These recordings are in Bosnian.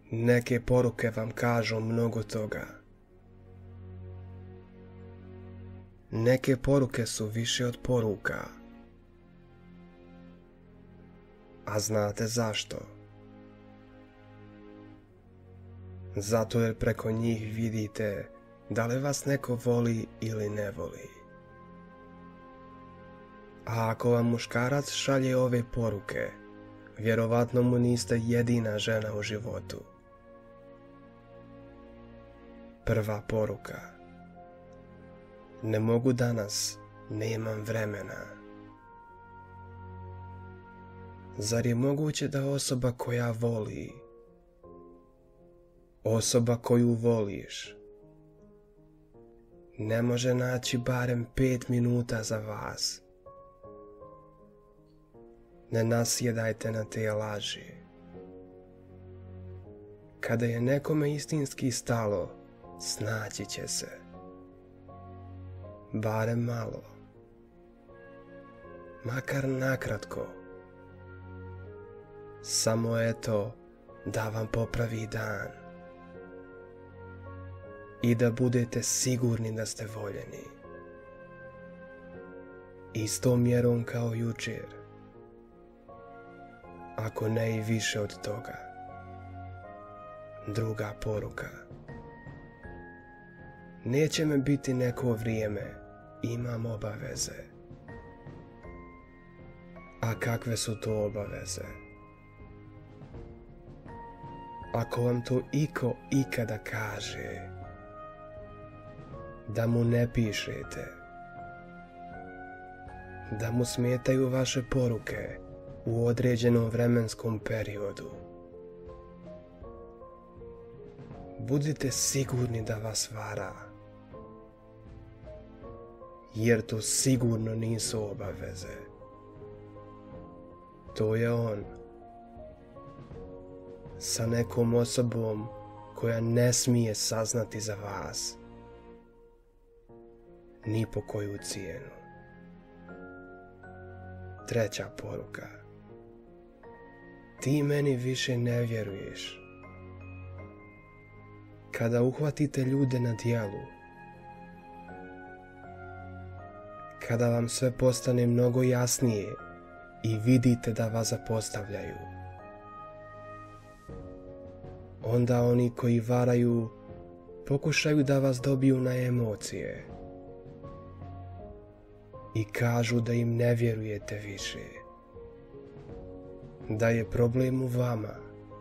Neke poruke vam kažu mnogo toga. Neke poruke su više od poruka. A znate zašto? Zato jer preko njih vidite da li vas neko voli ili ne voli. A ako vam muškarac šalje ove poruke, vjerovatno mu niste jedina žena u životu. Prva poruka. Ne mogu danas, nemam vremena. Zar je moguće da osoba koja voli, osoba koju voliš, ne može naći barem 5 minuta za vas? Ne nasjedajte na te laži. Kada je nekome istinski stalo, snaći će se. Barem malo. Makar nakratko. Samo eto da vam popravi dan. I da budete sigurni da ste voljeni. Istom mjerom kao jučer. Ako ne i više od toga. Druga poruka. Neće me biti neko vrijeme, imam obaveze. A kakve su to obaveze? Ako vam to iko ikada kaže, da mu ne pišete, da mu smetaju vaše poruke u određenom vremenskom periodu, budite sigurni da vas vara, jer to sigurno nisu obaveze. To je on sa nekom osobom koja ne smije saznati za vas, ni po koju cijenu. Treća poruka. Ti meni više ne vjeruješ. Kada uhvatite ljude na djelu, kada vam sve postane mnogo jasnije i vidite da vas zapostavljaju, onda oni koji varaju pokušaju da vas dobiju na emocije i kažu da im ne vjerujete više, da je problem u vama,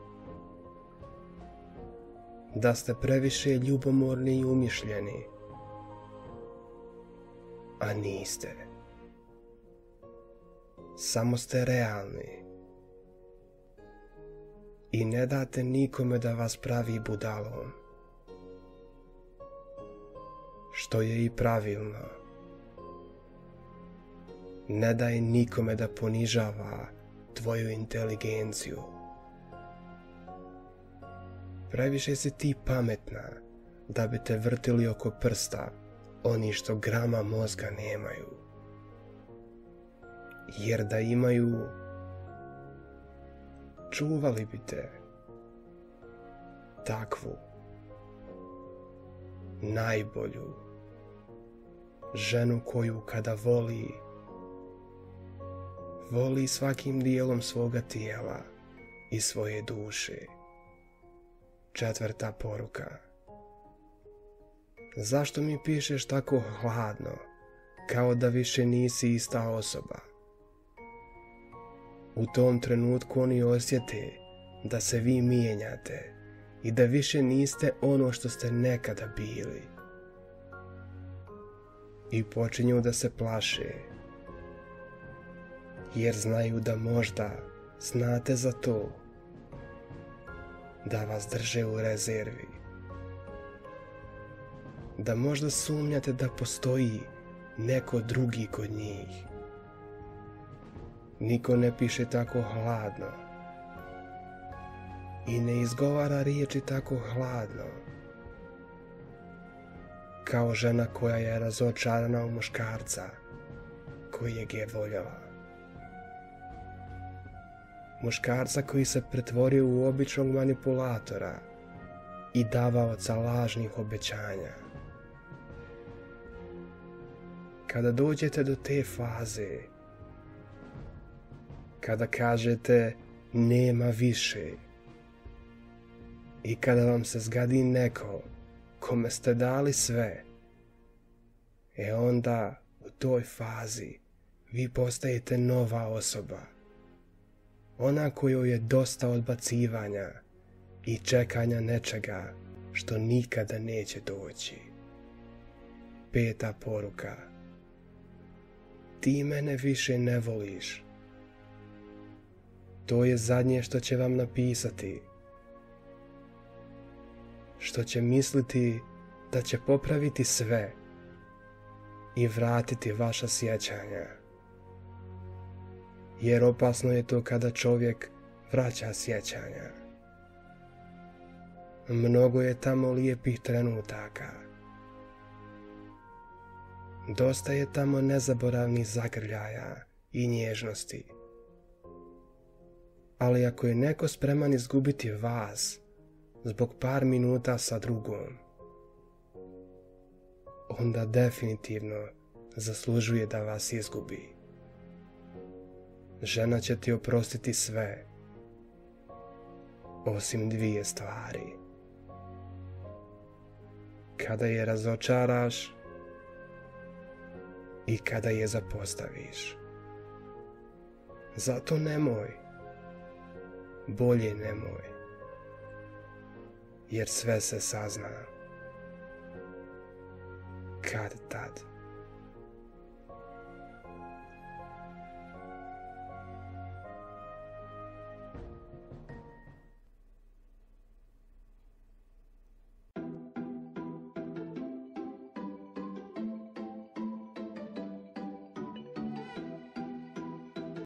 da ste previše ljubomorni i umišljeni, a niste. Samo ste realni i ne date nikome da vas pravi budalom, što je i pravilno. Ne daj nikome da ponižava tvoju inteligenciju. Previše si ti pametna da bi te vrtili oko prsta oni što grama mozga nemaju. Jer da imaju, čuvali bi te. Takvu, najbolju ženu koju kada voli, voli svakim dijelom svoga tijela i svoje duše. Četvrta poruka. Zašto mi pišeš tako hladno, kao da više nisi ista osoba? U tom trenutku oni osjete da se vi mijenjate i da više niste ono što ste nekada bili. I počinju da se plaše, jer znaju da možda znate za to, da vas drže u rezervi, da možda sumnjate da postoji neko drugi kod njih. Niko ne piše tako hladno i ne izgovara riječi tako hladno kao žena koja je razočarana u muškarca kojeg je voljela. muškarca koji se pretvorio u običnog manipulatora i davaoca lažnih obećanja. Kada dođete do te faze, kada kažete nema više i kada vam se zgadi neko kome ste dali sve, onda u toj fazi vi postajete nova osoba. Ona kojoj je dosta odbacivanja i čekanja nečega što nikada neće doći. 5. poruka. Ti mene više ne voliš. To je zadnje što će vam napisati. Što će misliti da će popraviti sve i vratiti vaša sjećanja. Jer opasno je to kada čovjek vraća sjećanja. Mnogo je tamo lijepih trenutaka. Dosta je tamo nezaboravnih zagrljaja i nježnosti. Ali ako je neko spreman izgubiti vas zbog par minuta sa drugom, onda definitivno zaslužuje da vas izgubi. Žena će ti oprostiti sve, osim 2 stvari. Kada je razočaraš i kada je zapostaviš. Zato nemoj, bolje nemoj, jer sve se sazna kad tad.